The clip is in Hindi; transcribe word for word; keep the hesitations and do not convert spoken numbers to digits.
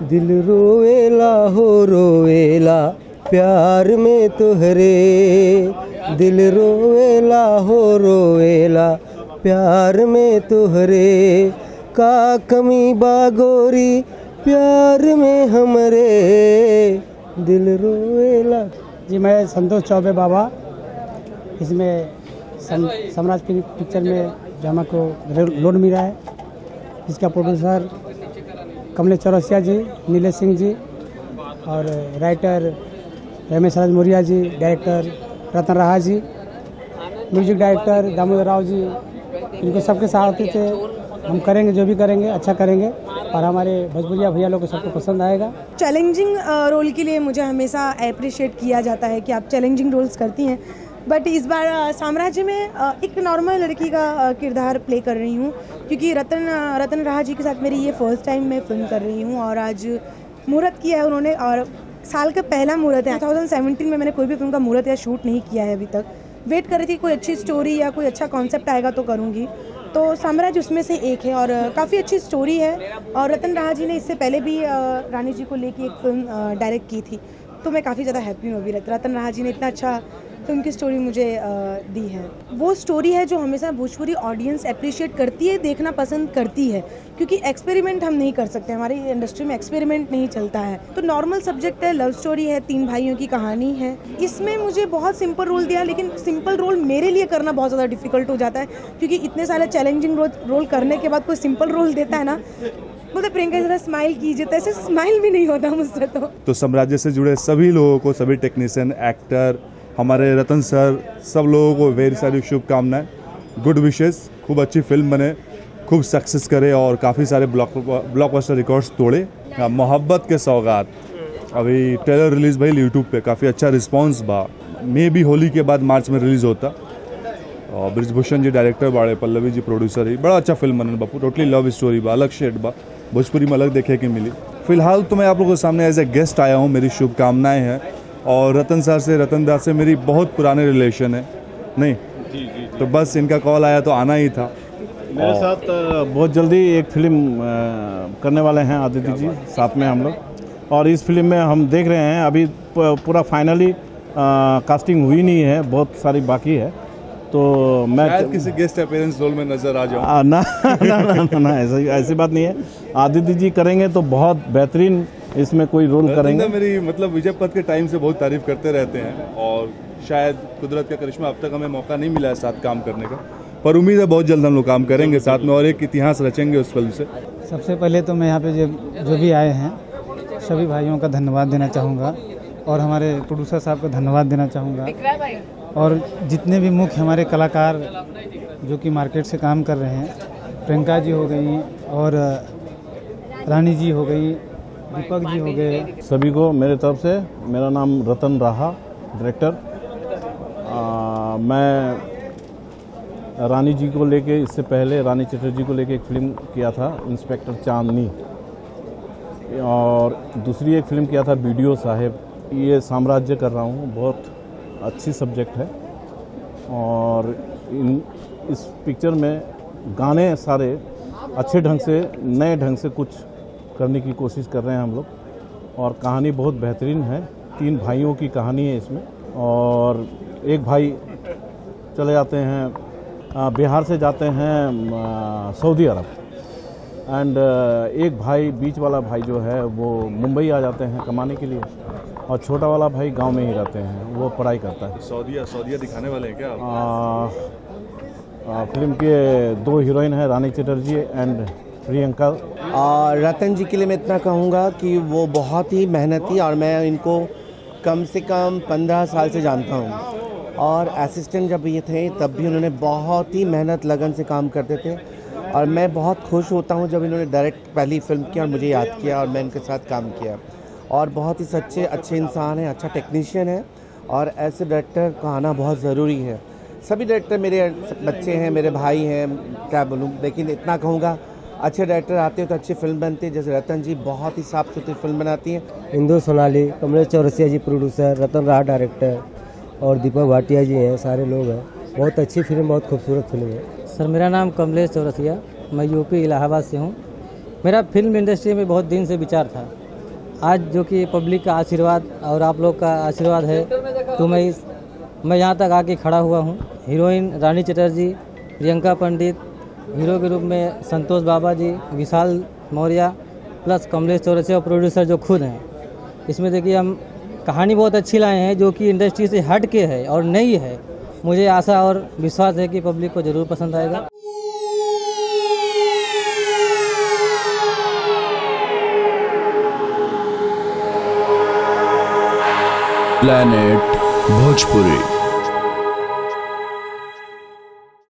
दिल रोवेला हो रोवेला प्यार में तुहरे, दिल रोवेला हो रोवेला प्यार में तुहरे, का कमी बागोरी प्यार में हमरे, दिल रोवेला। जी मैं संतोष चौबे बाबा, इसमें सम्राट पिक्चर में जो हमको लोड मिला है, इसका प्रोड्यूसर कमलेश चौरसिया जी, नीलेश सिंह जी और writer Ramesh Raj Maurya ji, director Ratan Raha ji, music director Damodar Rao ji, इनको सबके साथ थे। हम करेंगे जो भी करेंगे अच्छा करेंगे और हमारे भोजपुरिया भैया लोग को सबको पसंद आएगा। चैलेंजिंग रोल के लिए मुझे हमेशा अप्रिशिएट किया जाता है कि आप चैलेंजिंग रोल्स करती हैं, बट इस बार साम्राज्य में एक नॉर्मल लड़की का किरदार प्ले कर रही हूँ, क्योंकि रतन रतन राहा जी के साथ मेरी ये फर्स्ट टाइम मैं फिल्म कर रही हूँ और आज मुहूर्त किया है उन्होंने और साल का पहला मुहूर्त है। दो हज़ार सत्रह में मैंने कोई भी फिल्म का मुहूर्त या शूट नहीं किया है अभी तक। वेट कर रही थी कोई अच्छी स्टोरी या कोई अच्छा कॉन्सेप्ट आएगा तो करूँगी, तो साम्राज्य उसमें से एक है और काफ़ी अच्छी स्टोरी है। और रतन राहा जी ने इससे पहले भी रानी जी को लेके एक फिल्म डायरेक्ट की थी, तो मैं काफ़ी ज़्यादा हैप्पी हूँ अभी रतन राहा जी ने इतना अच्छा फिल्म की स्टोरी मुझे दी है। वो स्टोरी है जो हमेशा भोजपुरी ऑडियंस अप्रिशिएट करती है, देखना पसंद करती है, क्योंकि एक्सपेरिमेंट हम नहीं कर सकते, हमारी इंडस्ट्री में एक्सपेरिमेंट नहीं चलता है। तो नॉर्मल सब्जेक्ट है, लव स्टोरी है, तीन भाइयों की कहानी है। इसमें मुझे बहुत सिंपल रोल दिया, लेकिन सिंपल रोल मेरे लिए करना बहुत ज़्यादा डिफिकल्ट हो जाता है, क्योंकि इतने सारे चैलेंजिंग रोल करने के बाद कोई सिंपल रोल देता है ना, बोलते प्रियंका जरा स्माइल कीजिए, तो ऐसे स्माइल भी नहीं होता मुझसे। तो तो साम्राज्य से जुड़े सभी लोगों को, सभी टेक्नीशियन, एक्टर, हमारे रतन सर, सब लोगों को वेरी सारी शुभकामनाएं, गुड विशेस। खूब अच्छी फिल्म बने, खूब सक्सेस करे और काफ़ी सारे ब्लॉक ब्लॉकबस्टर रिकॉर्ड्स तोड़े। मोहब्बत के सौगात अभी ट्रेलर रिलीज़ भाई यूट्यूब पे, काफ़ी अच्छा रिस्पांस बा। मे भी होली के बाद मार्च में रिलीज़ होता। और ब्रिजभूषण जी डायरेक्टर बाड़े, पल्लवी जी प्रोड्यूसर ही, बड़ा अच्छा फिल्म बनल बापू। टोटली लव स्टोरी बा, अलग शेड बा, भोजपुरी में अलग देखे के मिली। फिलहाल तो मैं आप लोगों के सामने एज ए गेस्ट आया हूँ, मेरी शुभकामनाएँ हैं। और रतन सर से, रतन दास से मेरी बहुत पुराने रिलेशन है, नहीं जी, जी, जी। तो बस इनका कॉल आया तो आना ही था। मेरे साथ बहुत जल्दी एक फिल्म करने वाले हैं आदित्य जी, साथ में हम लोग, और इस फिल्म में हम देख रहे हैं अभी पूरा फाइनली कास्टिंग हुई नहीं है, बहुत सारी बाकी है। तो मैं शायद किसी गेस्ट अपीयरेंस रोल में नजर आ जाऊं। ना ना ना ना, ना ऐसी ऐसी बात नहीं है। आदित्य जी करेंगे तो बहुत बेहतरीन इसमें कोई रोल करेंगे। मेरी मतलब विजय पथ के टाइम से बहुत तारीफ करते रहते हैं और शायद कुदरत का करिश्मा अब तक हमें मौका नहीं मिला है साथ काम करने का, पर उम्मीद है बहुत जल्द हम लोग काम करेंगे साथ में और एक इतिहास रचेंगे उस फिल्म से। सबसे पहले तो मैं यहाँ पे जो जो भी आए हैं सभी भाइयों का धन्यवाद देना चाहूँगा और हमारे प्रोड्यूसर साहब का धन्यवाद देना चाहूँगा और जितने भी मुख्य हमारे कलाकार जो कि मार्केट से काम कर रहे हैं, प्रियंका जी हो गई और रानी जी हो गई, दीपक जी हो गए, सभी को मेरे तरफ से। मेरा नाम रतन राहा, डायरेक्टर। आ, मैं रानी जी को लेके, इससे पहले रानी चटर्जी को लेके एक फिल्म किया था, इंस्पेक्टर चांदनी, और दूसरी एक फिल्म किया था बीडीओ साहेब। ये साम्राज्य कर रहा हूँ, बहुत अच्छी सब्जेक्ट है और इन इस पिक्चर में गाने सारे अच्छे ढंग से, नए ढंग से कुछ करने की कोशिश कर रहे हैं हम लोग और कहानी बहुत बेहतरीन है। तीन भाइयों की कहानी है इसमें और एक भाई चले जाते हैं बिहार से, जाते हैं सऊदी अरब, एंड एक भाई, बीच वाला भाई जो है वो मुंबई आ जाते हैं कमाने के लिए और छोटा वाला भाई गांव में ही रहते हैं, वो पढ़ाई करता है। सऊदीया सऊदीया दिखाने वाले हैं क्या? आ, आ, फिल्म के दो हीरोइन हैं, रानी चटर्जी एंड प्रियंका। रतन जी के लिए मैं इतना कहूँगा कि वो बहुत ही मेहनती, और मैं इनको कम से कम पंद्रह साल से जानता हूँ और असिस्टेंट जब ये थे तब भी उन्होंने बहुत ही मेहनत लगन से काम करते थे और मैं बहुत खुश होता हूँ जब इन्होंने डायरेक्ट पहली फिल्म किया और मुझे याद किया और मैं इनके साथ काम किया। और बहुत ही सच्चे अच्छे इंसान हैं, अच्छा टेक्नीशियन है और ऐसे डायरेक्टर का आना बहुत ज़रूरी है। सभी डायरेक्टर मेरे बच्चे हैं, मेरे भाई हैं, क्या बोलूँ, लेकिन इतना कहूँगा अच्छे डायरेक्टर आते हैं तो अच्छी फिल्म बनती है। जैसे रतन जी बहुत ही साफ सुथरी फिल्म बनाती हैं। इंदु सोनाली, कमलेश चौरसिया जी प्रोड्यूसर, रतन राहा डायरेक्टर और दीपक भाटिया जी हैं, सारे लोग हैं। बहुत अच्छी फिल्म, बहुत खूबसूरत फिल्म है। सर मेरा नाम कमलेश चौरसिया, मैं यूपी इलाहाबाद से हूँ। मेरा फिल्म इंडस्ट्री में बहुत दिन से विचार था आज जो कि पब्लिक का आशीर्वाद और आप लोग का आशीर्वाद है तो मैं इस मैं यहाँ तक आके खड़ा हुआ हूँ। हीरोइन रानी चटर्जी, प्रियंका पंडित, हीरो के रूप में संतोष बाबा जी, विशाल मौर्य प्लस कमलेश चौरसिया और प्रोड्यूसर जो खुद हैं। इसमें देखिए हम कहानी बहुत अच्छी लाए हैं जो कि इंडस्ट्री से हट के है और नई है। मुझे आशा और विश्वास है कि पब्लिक को ज़रूर पसंद आएगा। प्लैनेट भोजपुरी।